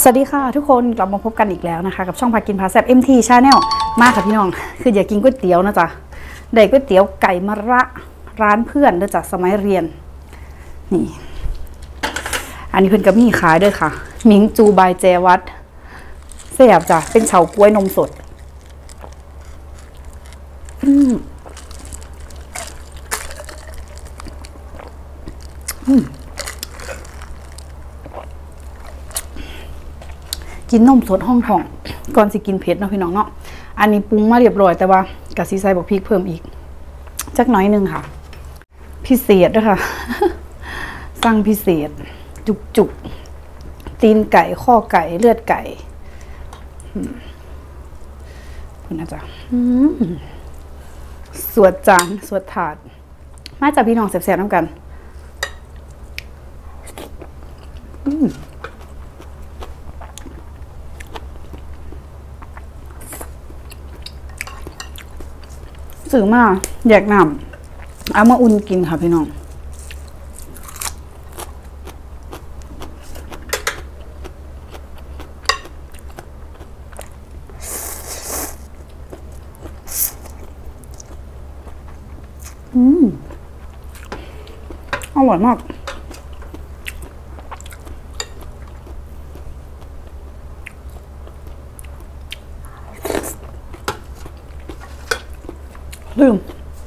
สวัสดีค่ะทุกคนกลับมาพบกันอีกแล้วนะคะกับช่องพากินพาแซ่บ MT Channel มาค่ะพี่น้องคืออยากกินก๋วยเตี๋ยวนะจ๊ะได้ก๋วยเตี๋ยวไก่มะระร้านเพื่อนเด้อจ้ะสมัยเรียนนี่อันนี้เพื่อนก็มีขายด้วยค่ะมิงจูบายแจวัดแซ่บจ้ะเป็นเฉาก๊วยนมสดกินนมสดห้องทองก่อนสิกินเผ็ดเนาะพี่น้องเนาะอันนี้ปรุงมาเรียบร้อยแต่ว่ากะสิใส่บักพริกเพิ่มอีกจักน้อยนึงค่ะพิเศษด้วยค่ะ สั่งพิเศษจุกตีนไก่ข้อไก่เลือดไก่คุณนะจ๊ะสวดจานสวดถาดมาจากพี่น้องแซ่บๆน้ำกันสื่อมาแยกน้ำเอามาอุ่นกินค่ะพี่น้องอร่อยมากลืม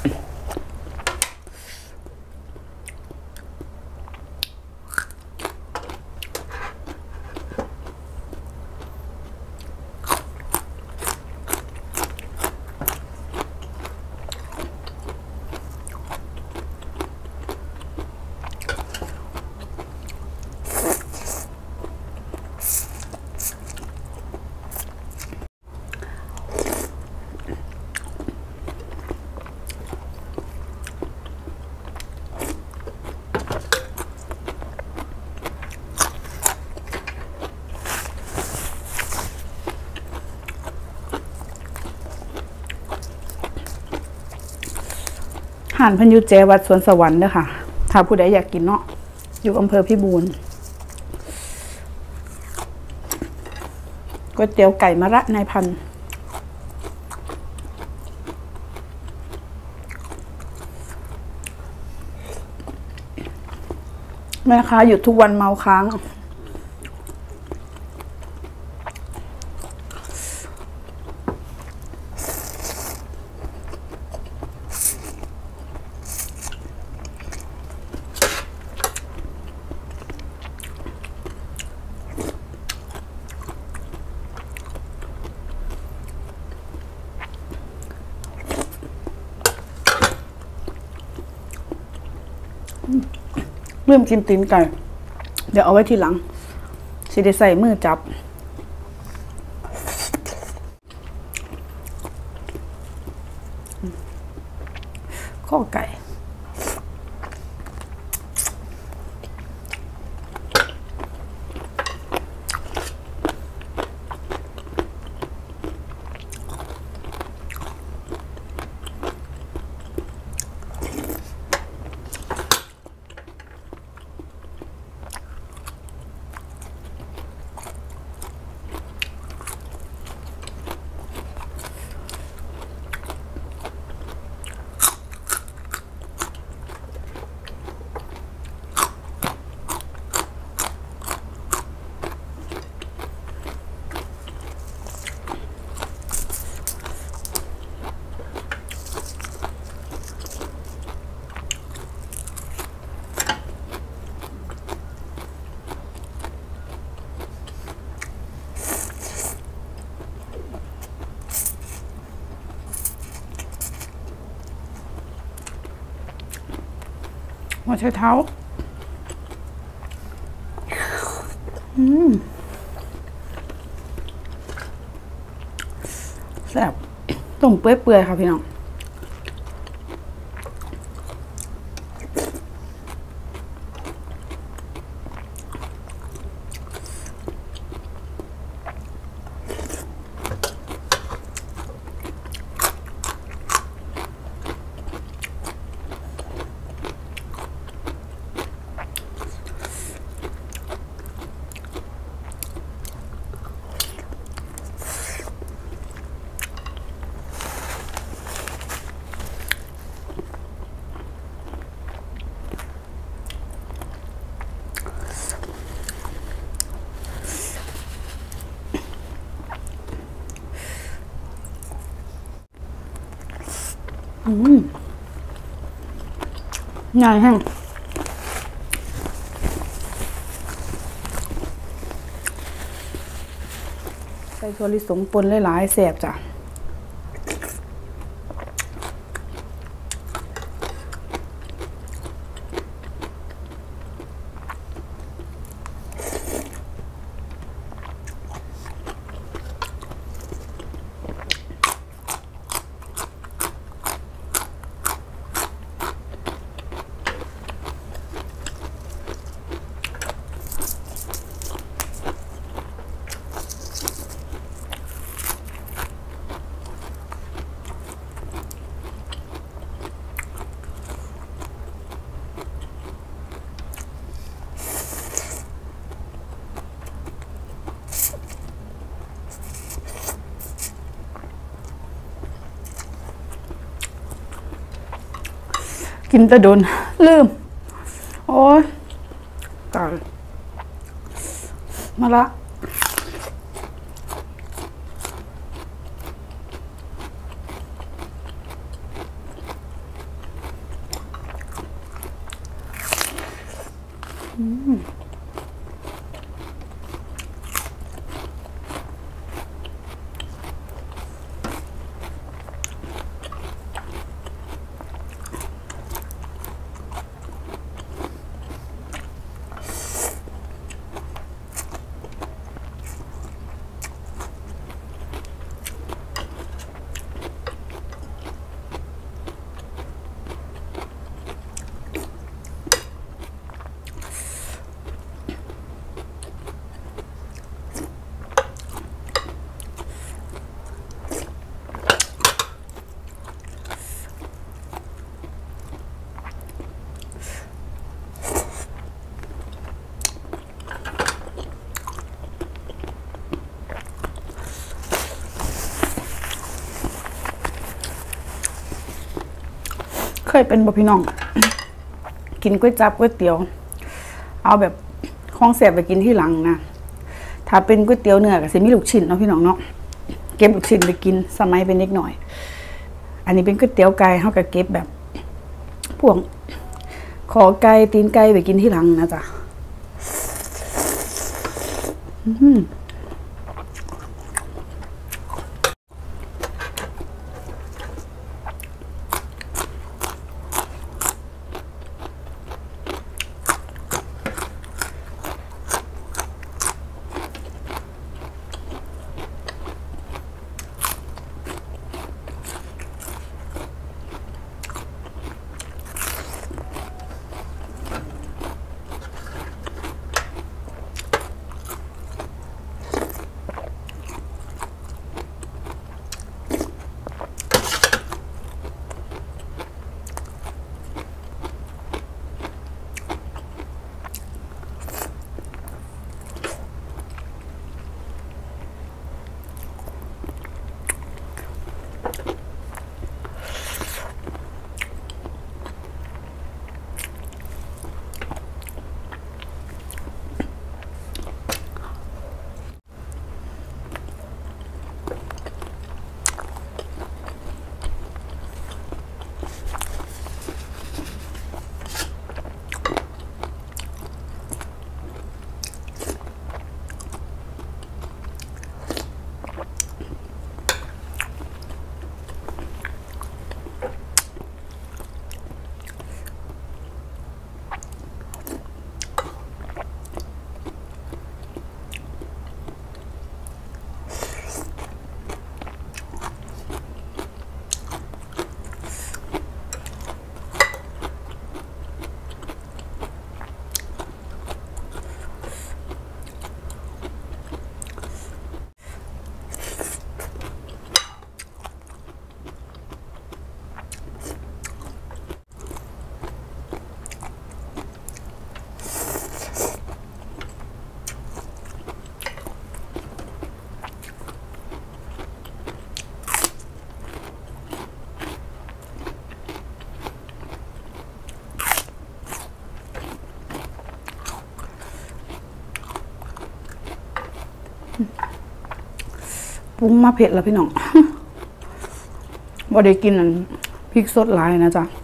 ห่านพันยุแจวัดสวนสวรรค์เด้อค่ะถ้าผู้ใดอยากกินเนาะอยู่อำเภอพิบูลก๋วยเตี๋ยวไก่มะระนายพันแม่ค้าหยุดทุกวันเมาค้างเริ่มกินตีนไก่เดี๋ยวเอาไว้ทีหลังสิได้ใส่มือจับข้อไก่หัวไชเท้าแซ่บต้มเปื่อยๆค่ะพี่น้องง่ายแห้งใส่ถั่วลิสงปนหลายๆแซ่บจ้ะกินแต่โดนลืมโอ้ยตายมาละเคยเป็นบ่พี่น้อง กินก๋วยจั๊บก๋วยเตี๋ยวเอาแบบของแสบไปกินที่หลังนะถ้าเป็นก๋วยเตี๋ยวเนื้อก็สิมีลูกชิ้นเนาะพี่น้องเนาะเก็บลูกชิ้นไปกินสมัยเป็นเด็กหน่อยอันนี้เป็นก๋วยเตี๋ยวไก่เฮาก็เก็บแบบพวกขอไก่ตีนไก่ไปกินที่หลังนะจ๊ะปรุงมาเผ็ดแล้วพี่น้องบ่ได้กินอันเพริกสดหลายนะจ๊ะ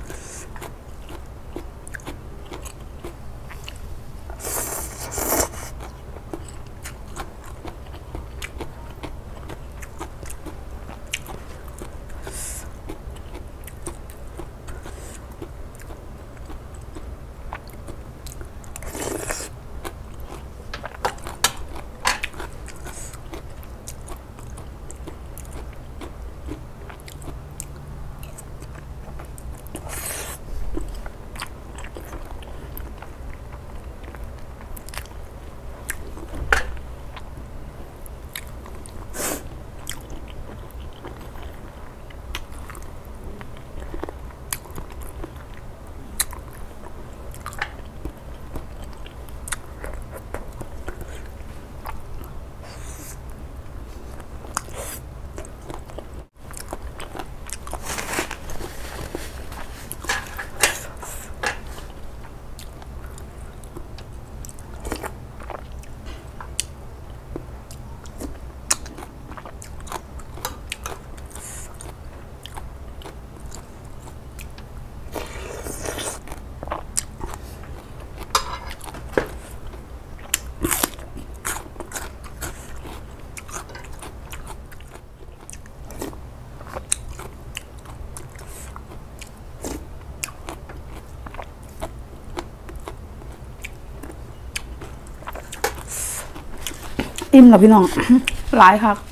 อิ่มแล้วพี่น้อง หลายค่ะ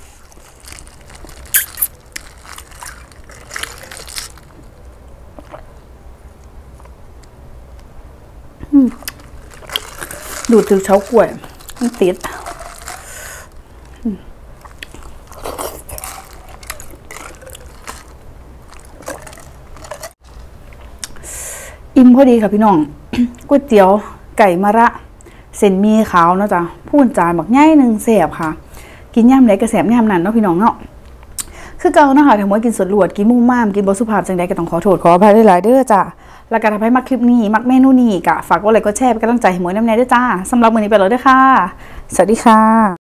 ดูดถึงเฉากล้วยมันติดอิ่มพอดีค่ะพี่น้อง ก๋วยเตี๋ยวไก่มะระเส้นมีขาวเนาะจ้ะพูนจานบักง่ายหนึ่งแสบค่ะกินย่ำไหนกระแสบย่ำนั่นเนาะพี่น้องเนาะคือเก่าเนาะค่ะถ้าหมดกินสดลวดกินมุ่งม่ามกินบสุภาพจังใดก็ต้องขอโทษขออภัยหลายๆเด้อจ้ะแล้วก็ถ้าใครมักคลิปนี้มักเมนูนี้ก็ฝากกดไลค์กดแชร์เป็นกำลังใจให้หมวยน้ำแน่ด้วยจ้าสำหรับมื้อนี้ไปแล้วเด้อค่ะสวัสดีค่ะ